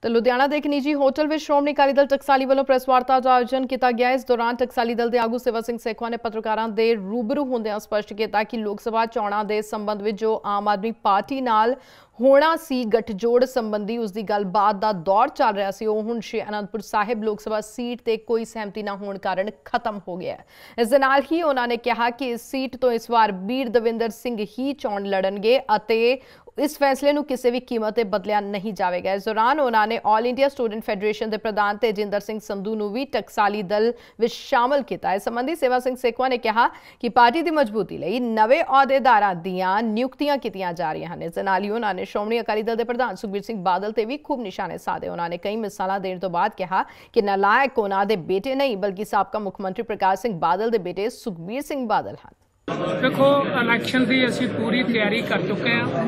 तो लुधियाना के एक निजी होटल में श्रोमणी अकाली दल टकसाली वालों प्रेस वार्ता का आयोजन किया गया। इस दौरान टकसाली दल के आगू सेवा सिंह सेखवा ने पत्रकारों के रूबरू होंदे स्पष्ट किया कि लोक सभा चोणां के संबंध में जो आम आदमी पार्टी नाल होना सी गठजोड़ संबंधी उसकी गलबात का दौर चल रहा सी, हुण श्री आनंदपुर साहिब लोक सभा सीट ते कोई सहमति न होने कारण खत्म हो गया है। इस दे नाल ही उन्होंने कहा कि इस सीट तो इस बार वीर दविंदर सिंह ही चोण लड़नगे अते इस फैसले को किसी भी कीमत ते बदलिया नहीं जाएगा। इस दौरान उन्होंने ऑल इंडिया स्टूडेंट फेडरेशन के प्रधान तेजिंदर सिंह संधू को भी टकसाली दल में शामिल किया। इस संबंधी सेवा सिंह सेखवा ने कहा कि पार्टी की मजबूती लई नवे अहुदेदारां दीआं नियुक्तियां कीतियां जा रही हैं। इस दे नाल ही उन्होंने श्रोमणी अकाली दल के प्रधान सुखबीर सिंह बादल ते भी खूब निशाने साधे। उन्होंने कई मिसालां देने तो बाद कहा कि नालायक उन्हां दे बेटे नहीं बल्कि साबका मुख्यमंत्री प्रकाश सिंह बादल के बेटे सुखबीर सिंह बादल हैं। देखो, इलैक्शन की असी पूरी तैयारी कर चुके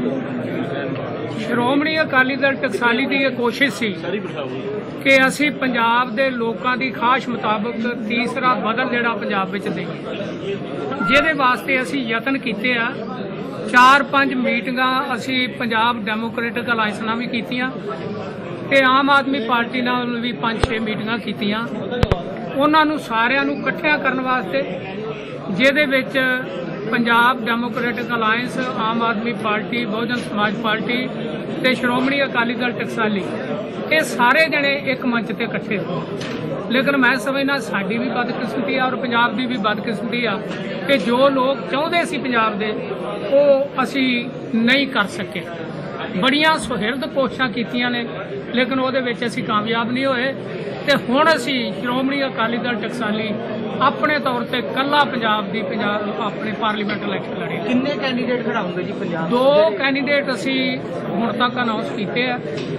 हैं। श्रोमणी अकाली दल टकसाली की यह कोशिश सी कि असी पंजाब के लोगों की खाश मुताबिक तीसरा बदल जिहड़ा पंजाब विच देईए, जिहदे वास्ते असी यतन कीते आ। 4-5 मीटिंगां असी पंजाब डेमोक्रेटिक अलायंस नाल भी कीतियां ते आम आदमी पार्टी नाल भी 5-6 मीटिंगां कीतियां। उन्हां नूं सारिआं नूं इकट्ठियां करन वास्ते जिहदे विच पंजाब डेमोक्रेटिक अलायंस, आम आदमी पार्टी, बहुजन समाज पार्टी ते श्रोमणी अकाली दल टकसाली ये सारे जने एक मंच ते इकट्ठे हो। लेकिन मैं समझना साडी भी बदकिस्मती और पंजाब की भी बदकिस्मती आ कि जो लोग चाहते सी पंजाब दे वो असी नहीं कर सके। बड़ियां सुहिरद कोशिशां कीतियां ने लेकिन उहदे विच असी कामयाब नहीं होए ते हुण असी श्रोमणी अकाली दल टकसाली अपने तौर पर कला पंजाब अपने पार्लीमेंट इलैक्शन लड़े। कितने कैंडीडेट खड़ाओगे जी पंजाब? 2 कैंडीडेट असी हुण तक अनाउंस किए हैं।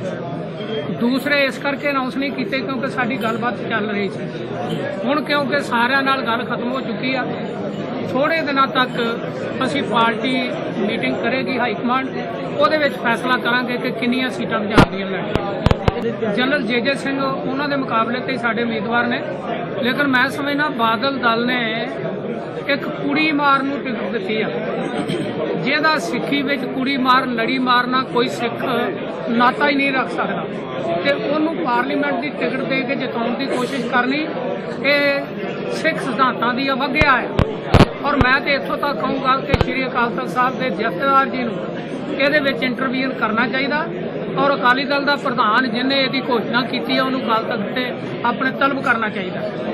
दूसरे इस करके अनाउंस नहीं किए क्योंकि साडी गलबात चल रही थी। हुण क्योंकि सारिਆਂ नाल गल खत्म हो चुकी है, थोड़े दिनों तक असी पार्टी मीटिंग करेगी हाईकमांड, ਉਹਦੇ ਵਿੱਚ फैसला करांगे कि किन्नियां सीटां पंजाब ਦੀਆਂ लड़नियां। जनरल जे सिंह उन्हों के मुकाबले ते साडे उम्मीदवार ने, लेकिन मैं समझना बादल दल ने एक कुड़ी मार नूं टिकट दी है, जिहदा सिੱਖੀ ਵਿੱਚ कुड़ी मार लड़ी मारना कोई सिख नाता ही नहीं रख सकता ते उन्होंने पार्लीमेंट की टिकट दे के जिताउण की कोशिश करनी ये सिख सिद्धांतां दी अवग्या है। और मैं तो इत्थों तक कहूँगा कि श्री अकाल तख्त साहब के जथेदार जी नूं ਇਹਦੇ ਵਿੱਚ इंटरवीन करना चाहिए और अकाली दल का प्रधान जिन्हें इसकी घोषणा की है उन्होंने अकाल तख्त से अपने तलब करना चाहिए।